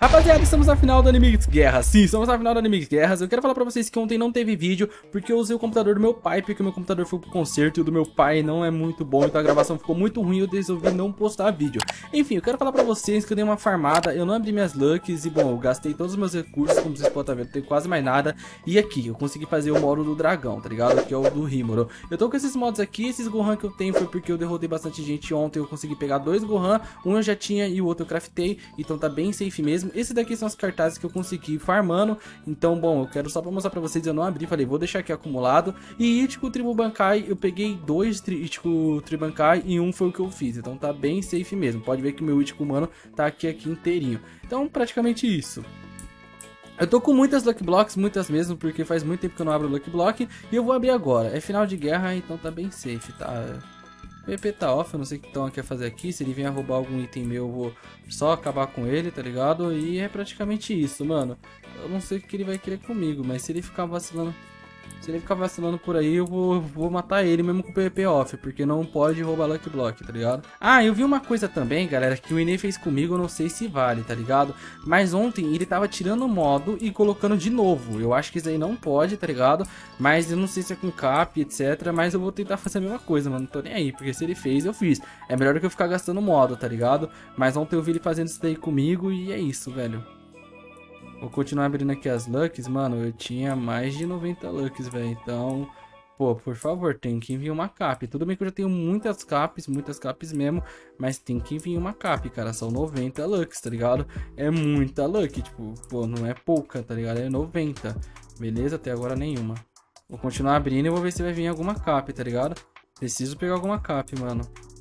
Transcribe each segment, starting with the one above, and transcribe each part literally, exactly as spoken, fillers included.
Rapaziada, estamos na final do Animix Guerras. Sim, estamos na final do Animix Guerras. Eu quero falar pra vocês que ontem não teve vídeo porque eu usei o computador do meu pai, porque o meu computador foi pro concerto e o do meu pai não é muito bom, então a gravação ficou muito ruim e eu resolvi não postar vídeo. Enfim, eu quero falar pra vocês que eu dei uma farmada, eu não abri minhas lucks e, bom, eu gastei todos os meus recursos, como vocês podem estar vendo, não tenho quase mais nada. E aqui, eu consegui fazer o modo do dragão, tá ligado? Que é o do Rimuro. Eu tô com esses modos aqui, esses Gohan que eu tenho foi porque eu derrotei bastante gente ontem, eu consegui pegar dois Gohan, um eu já tinha e o outro eu craftei, então tá bem safe mesmo. Esse daqui são as cartazes que eu consegui farmando, então, bom, eu quero só pra mostrar pra vocês, eu não abri, falei, vou deixar aqui acumulado. E Ichigo Tribu Bankai, eu peguei dois tri Ichigo Tribu Bankai e um foi o que eu fiz, então tá bem safe mesmo. Pode ver que o meu Ichigo humano tá aqui, aqui inteirinho. Então, praticamente isso. Eu tô com muitas Lucky Blocks, muitas mesmo, porque faz muito tempo que eu não abro Lucky Block. E eu vou abrir agora, é final de guerra, então tá bem safe, tá? O P P tá off, eu não sei o que Tom quer fazer aqui. Se ele vier roubar algum item meu, eu vou só acabar com ele, tá ligado? E é praticamente isso, mano. Eu não sei o que ele vai querer comigo, mas se ele ficar vacilando... Se ele ficar vacilando por aí, eu vou, vou matar ele mesmo com o P V P off, porque não pode roubar Lucky Block, tá ligado? Ah, eu vi uma coisa também, galera, que o Inê fez comigo, eu não sei se vale, tá ligado? Mas ontem ele tava tirando o modo e colocando de novo. Eu acho que isso aí não pode, tá ligado? Mas eu não sei se é com cap, etcétera. Mas eu vou tentar fazer a mesma coisa, mano, não tô nem aí, porque se ele fez, eu fiz. É melhor do que eu ficar gastando modo, tá ligado? Mas ontem eu vi ele fazendo isso daí comigo e é isso, velho. Vou continuar abrindo aqui as Lucks, mano, eu tinha mais de noventa Lucks, velho, então, pô, por favor, tem que vir uma cap. Tudo bem que eu já tenho muitas caps, muitas caps mesmo, mas tem que vir uma cap, cara, são noventa Lucks, tá ligado? É muita Luck, tipo, pô, não é pouca, tá ligado? É noventa, beleza? Até agora nenhuma. Vou continuar abrindo e vou ver se vai vir alguma cap, tá ligado? Preciso pegar alguma cap, mano.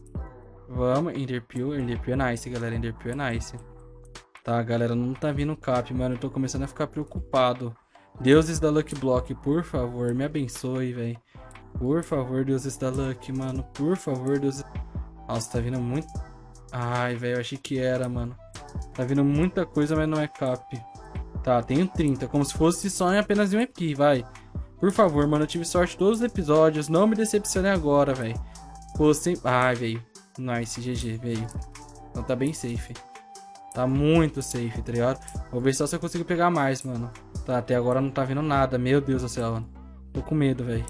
Vamos, Enderpeel, Enderpeel é nice, galera, Enderpeel é nice. Tá, galera, não tá vindo cap, mano. Eu tô começando a ficar preocupado. Deuses da Lucky Block, por favor, me abençoe, velho. Por favor, deuses da Lucky, mano. Por favor, deuses... Nossa, tá vindo muito... Ai, velho, eu achei que era, mano. Tá vindo muita coisa, mas não é cap. Tá, tenho trinta, como se fosse só em apenas um E P, vai. Por favor, mano, eu tive sorte todos os episódios. Não me decepcione agora, velho. Pô, sem... Ai, velho. Nice, G G, veio. Então tá bem safe. Tá muito safe, tá ligado? Vou ver só se eu consigo pegar mais, mano. Tá, até agora não tá vindo nada. Meu Deus do céu, mano. Tô com medo, velho.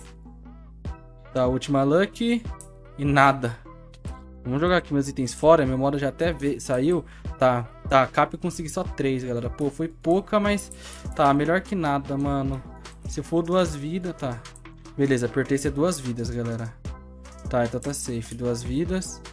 Tá, última luck. E nada. Vamos jogar aqui meus itens fora. Meu modo já até veio, saiu. Tá, tá. Cap eu consegui só três, galera. Pô, foi pouca, mas... Tá, melhor que nada, mano. Se for duas vidas, tá. Beleza, apertei ser duas vidas, galera. Tá, então tá safe. Duas vidas.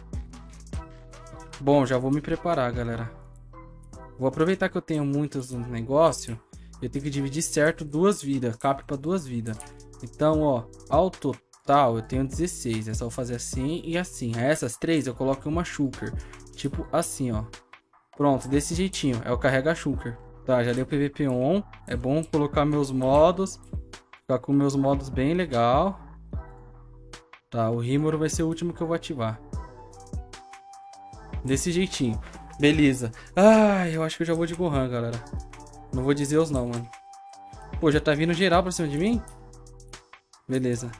Bom, já vou me preparar, galera. Vou aproveitar que eu tenho muitos negócios. Eu tenho que dividir certo duas vidas. Cap para duas vidas. Então, ó, ao total eu tenho dezesseis. É só eu fazer assim e assim. A essas três eu coloco uma shulker. Tipo assim, ó. Pronto, desse jeitinho. É o carrega shulker. Tá, já deu P V P on. É bom colocar meus modos. Ficar com meus modos bem legal. Tá, o Rimuro vai ser o último que eu vou ativar. Desse jeitinho. Beleza. Ah, eu acho que eu já vou de Gohan, galera. Não vou dizer os não, mano. Pô, já tá vindo geral pra cima de mim? Beleza.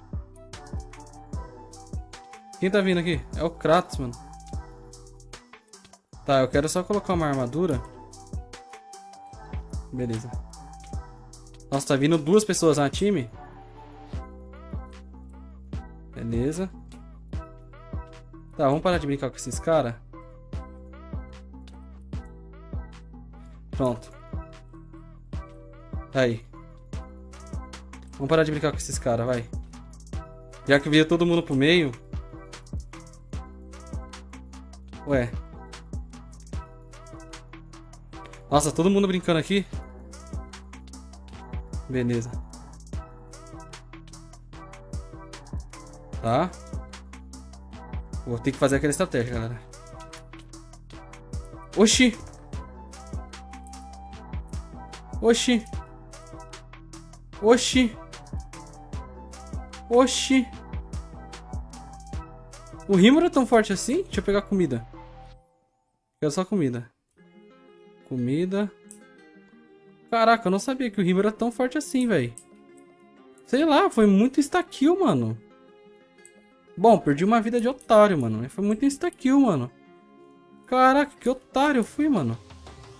Quem tá vindo aqui? É o Kratos, mano. Tá, eu quero só colocar uma armadura. Beleza. Nossa, tá vindo duas pessoas na time. Beleza. Tá, vamos parar de brincar com esses caras. Pronto. Aí. Vamos parar de brincar com esses caras, vai. Já que veio todo mundo pro meio. Ué. Nossa, todo mundo brincando aqui. Beleza. Tá. Vou ter que fazer aquela estratégia, galera. Oxi. Oxi. Oxi. Oxi. O Rimuro é tão forte assim? Deixa eu pegar comida. Quero só comida. Comida. Caraca, eu não sabia que o Rimuro era tão forte assim, velho. Sei lá, foi muito insta-kill, mano. Bom, perdi uma vida de otário, mano. Foi muito insta-kill, mano. Caraca, que otário eu fui, mano.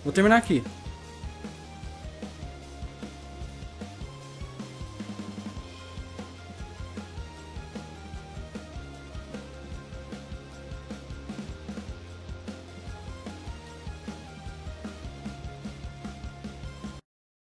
Vou terminar aqui.